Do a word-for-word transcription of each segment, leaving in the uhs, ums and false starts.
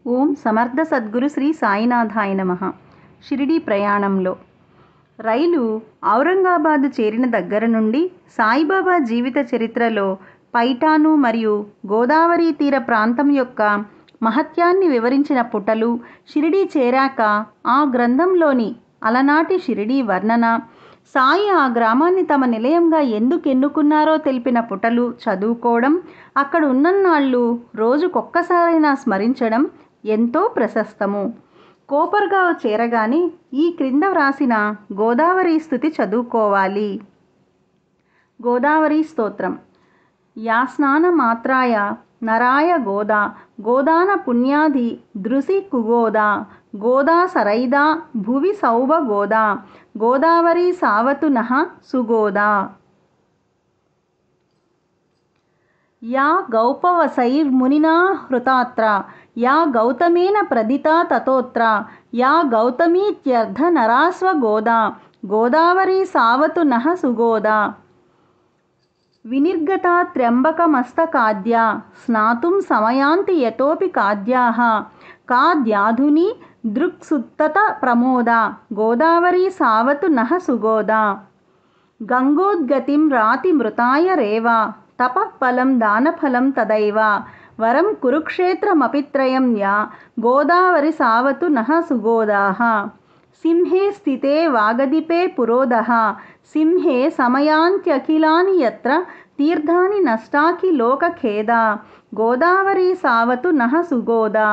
ఓం సమర్థ సద్గురు శ్రీ సాయినాథాయ నమః. షిరిడీ ప్రయాణంలో రైలు ఔరంగాబాదు చేరిన దగ్గర నుండి సాయిబాబా జీవిత చరిత్రలో పైఠాను మరియు గోదావరి తీర ప్రాంతం యొక్క మహత్యాన్ని వివరించిన పుటలు, షిరిడీ చేరాక ఆ గ్రంథంలోని అలనాటి షిరిడీ వర్ణన, సాయి ఆ గ్రామాన్ని తమ నిలయంగా ఎందుకు ఎన్నుకున్నారో తెలిపిన పుటలు చదువుకోవడం, అక్కడ ఉన్నన్నాళ్ళు రోజుకొక్కసారైనా స్మరించడం ఎంతో ప్రశస్తము. కోపర్గావ్ చేరగానే ఈ క్రింద వ్రాసిన గోదావరి స్తుతి చదువుకోవాలి. గోదావరి స్తోత్రం. యా స్నాన మాత్రాయ నరాయ గోదా గోదాన పుణ్యాధి దృశి కుగోదా గోదా సరైదా భువి సౌభ గోదా గోదావరి సావతు నః సుగోదా. యా గౌపవసైర్మునినా హృతాత్ర యా గౌతమేన ప్రదితా తతోత్ర యా గౌతమీత్యర్థ నరాస్వ గోదా గోదావరి సావతు నః సుగోదా. వినిర్గతా త్ర్యంబకమస్తకాద్యా స్నాతుం సమయాంతి యతోపి కాద్యాః కాద్యాధుని దృక్సుత్తత ప్రమోదా గోదావరి సావతు నః సుగోదా. గంగోద్గతిం రాతి మృతాయ రేవా తపః ఫలం దానఫలం తదైవ వరం కురుక్షేత్రమపిత్రయం యా గోదావరి సావతు నః సుగోదాః. సింహే స్థితే వాగదీపే పురోదః సింహే సమయాంత్యఖిలాని యత్ర తీర్థాని నష్టాఖి లోకఖేదా గోదావరి సావతు నః సుగోదా.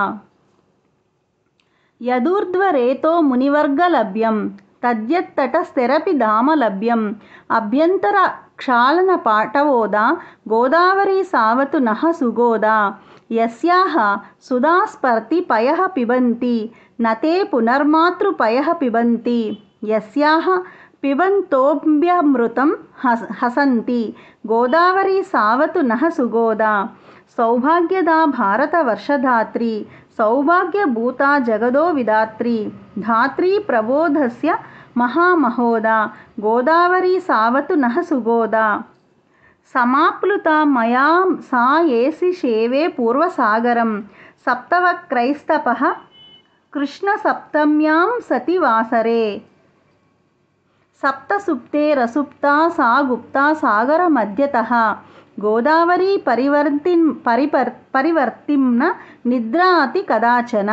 యదూర్ధ్వరేతో మునివర్గలభ్యం తద్యత్తటస్థిరపి ధామ లభ్యం అభ్యంతర క్షాళన పాటవోదా గోదావరి సావతు నః సుగోదా. యస్యాః సుధాస్పర్తి పయః పిబంతి నతే పునర్మాతృ పయః పిబంతి యస్యాః పిబంతోऽభ్యమృతం హసంతి గోదావరి సావతు నః సుగోదా. సౌభాగ్యదా భారత వర్షధాత్రి సౌభాగ్యభూతా జగదో విధాత్రి ధాత్రీ ప్రబోధస్య మహామహోదా గోదావరి సావతు నః సుగోదా. సమాప్లుత మయా సా ఏసి శేవే పూర్వసాగరం సప్తవక్రైస్తపః కృష్ణ సప్తమ్యాం సతి వాసరే సప్తసుప్తే రసుప్తా సా గుప్తా సాగర మధ్యతః గోదావరి పరివర్తి పరిపర్ పరివర్తింన నిద్రాతి కదాచన.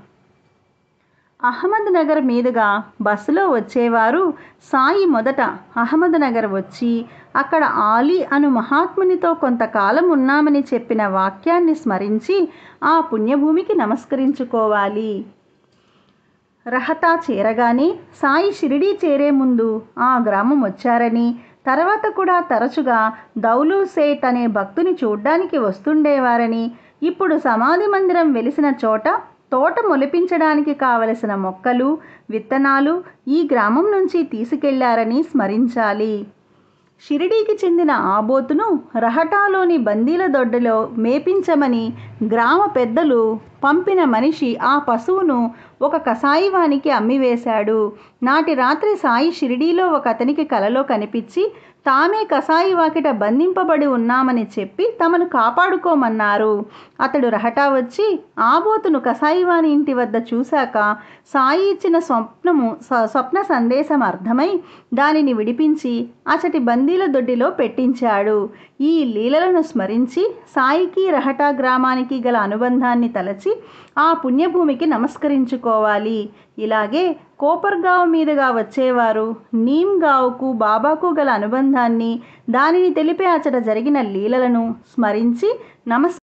అహ్మద్ నగర్ మీదుగా బస్సులో వచ్చేవారు సాయి మొదట అహ్మద్ నగర్ వచ్చి అక్కడ ఆలీ అను మహాత్మునితో కొంతకాలం ఉన్నామని చెప్పిన వాక్యాన్ని స్మరించి ఆ పుణ్యభూమికి నమస్కరించుకోవాలి. రహతా చేరగానే సాయి షిరిడీ చేరే ముందు ఆ గ్రామం వచ్చారని, తర్వాత కూడా తరచుగా దౌలు సేట్ అనే భక్తుని చూడ్డానికి వస్తుండేవారని, ఇప్పుడు సమాధి మందిరం వెలిసిన చోట తోట మొలిపించడానికి కావలసిన మొక్కలు, విత్తనాలు ఈ గ్రామం నుంచి తీసుకెళ్లారని స్మరించాలి. షిరిడీకి చెందిన ఆబోతును రహటాలోని బందీల దొడ్డిలో మేపించమని గ్రామ పెద్దలు పంపిన మనిషి ఆ పశువును ఒక కసాయివానికి అమ్మివేశాడు. నాటి రాత్రి సాయి షిరిడీలో ఒక అతనికి కలలో కనిపించి తామే కసాయి వాకిట బంధింపబడి ఉన్నామని చెప్పి తమను కాపాడుకోమన్నారు. అతడు రహటా వచ్చి ఆబోతును కసాయివాని ఇంటి వద్ద చూశాక సాయి ఇచ్చిన స్వప్నము స్వప్న సందేశం అర్థమై దానిని విడిపించి అచటి బందీల దొడ్డిలో పెట్టించాడు. ఈ లీలలను స్మరించి సాయికి రహటా గ్రామానికి గల అనుబంధాన్ని తలచి ఆ పుణ్యభూమికి నమస్కరించుకోవాలి. ఇలాగే కోపర్గావ్ మీదుగా వచ్చేవారు నీమ్గావ్కు బాబాకు గల అనుబంధాన్ని, దానిని తెలిపే అచట జరిగిన లీలలను స్మరించి నమస్